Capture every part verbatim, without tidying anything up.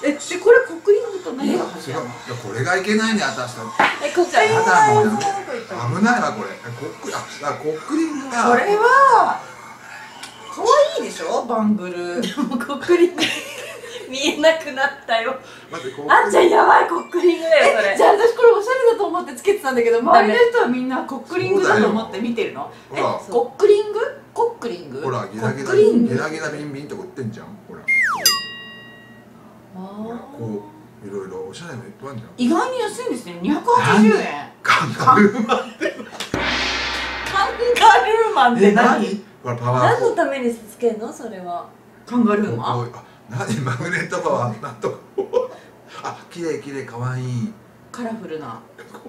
え、でこれコックリングと何が入ってるの？ これがいけないね、私たち。 え、こっちはやだもうやめ危ないわこれ。コックあ、だからコックリングが。 これは可愛いでしょ、バングル。 でもコックリング見えなくなったよ。 待って、 あんちゃんやばい、コックリングだよそれ。 じゃあ私これおしゃれだと思ってつけてたんだけど、周りの人はみんなコックリングだと思って見てるの？え、コックリング？コックリング？ ほら、ゲラゲラコックリングゲラゲラビンビンとか売ってんじゃん。ほら。ほら、こういろいろおしゃれなのいっぱいあるじゃん。 意外に安いんですね。にひゃくはちじゅうえん。 カンガルーマンってカンガルーマンって何？ ほら、パワー何のためにつけるのそれは？ カンガルーマン？ あ、何マグネットパワーなんとか。あ、綺麗綺麗可愛い。 カラフルな。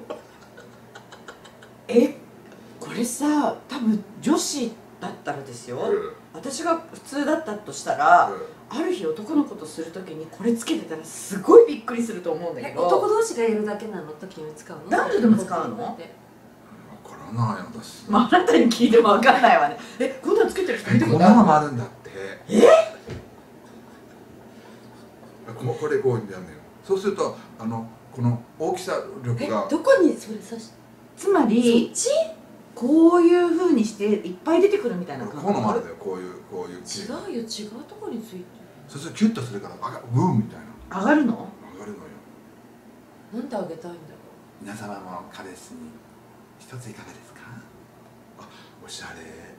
え、これさ、多分女子だったらですよ。私が普通だったとしたら、ある日男の子とするときにこれつけてたらすごいびっくりすると思うんだけど。 男同士がやるだけなの時に使うの？ 男女でも使うの？ わからない私。 まああなたに聞いてもわかんないわね。え、こんなのつけてる人見たこんことある？ なのもあるんだって。 え？ ここれこうやんのよ。そうするとあのこの大きさ力が。 どこにそれ刺し？ つまりそっち？ こういう風にしていっぱい出てくるみたいな感じ。 こうのもあるんだよ。こういうこういう。 違うよ、違うところについてる。 そうするとキュッとするからあがブーンみたいな。 上がるの？ 上がるのよ。 なんであげたいんだろ皆様も彼氏に一ついかがですか？あ、おしゃれ。